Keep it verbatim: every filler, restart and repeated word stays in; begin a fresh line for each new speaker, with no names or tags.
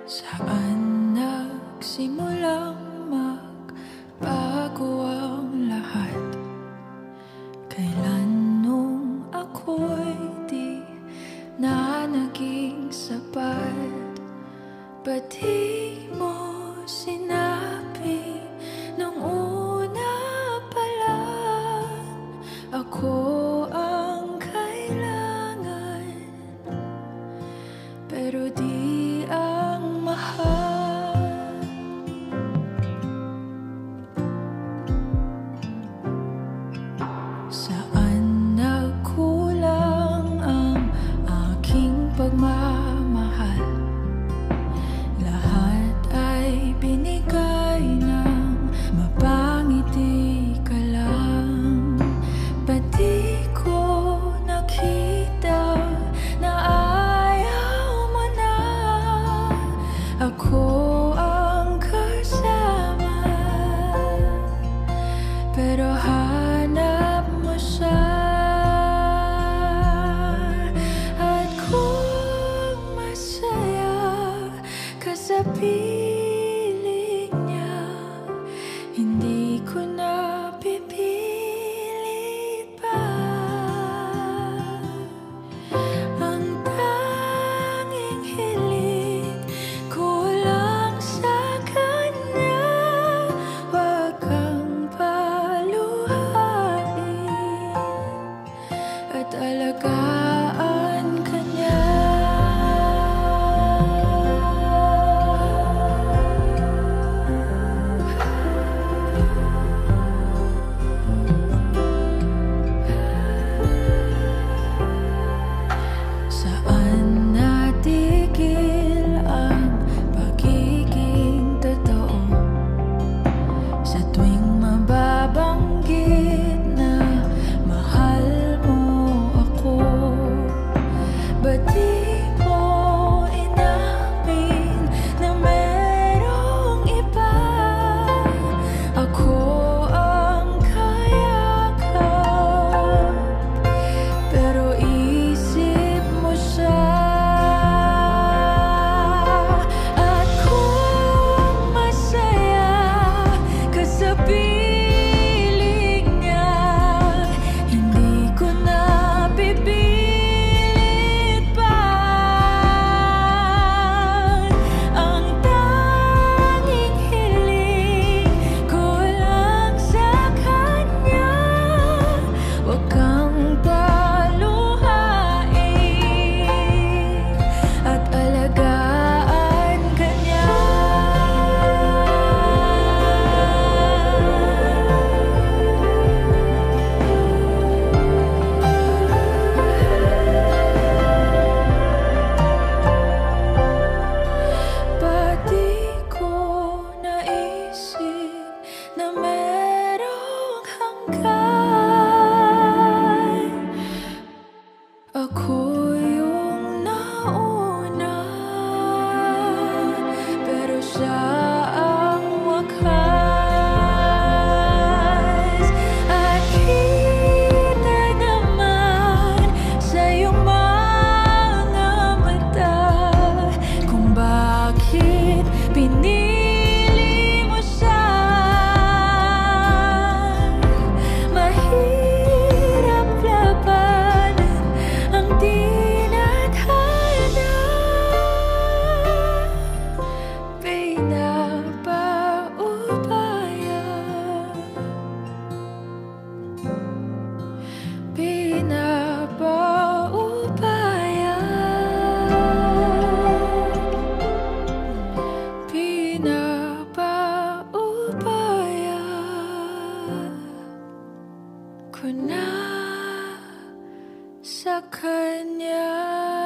Saan nagsimulang magbago ang lahat? Kailan nung ako'y di na naging sapat? Ba't di mo sinabi nung una pa lang ako ang kailangan, pero di ang mahal? Saan nagkulang ang aking pagmamahal? Lahat ay binigay ng mapangiti ka lang. Ba't di ko nakita na ayaw mo na ako ang kasama, pero hanap mo siya? At kung masaya ka sa piling niya, hindi ko na pipilit pa. Ang tanging hiling ko lang sa kanya, wag kang paluhain at alagaan ka niya. Saan natigil ang pagiging totoo? Sa tuwing mababanggit na mahal mo ako, ba't di mo inamin na merong iba? Ako ang kayakap, pero isip mo siya. At kung masaya ka sa piling niya, hindi ko na pipilit pa. Ang tanging hiling ko lang sa kanya, wag kang paluhain at alagaan ka niya. Ba't di ko naisip na merong hanggan? Ako yung nauna, pero siya ang wakas. At kita naman sa iyong mga mata kung bakit pinili mo siya. Mahirap labanan ang tinadhana. Pinapaubaya, pinapaubaya, pinapaubaya ko na sa kanya.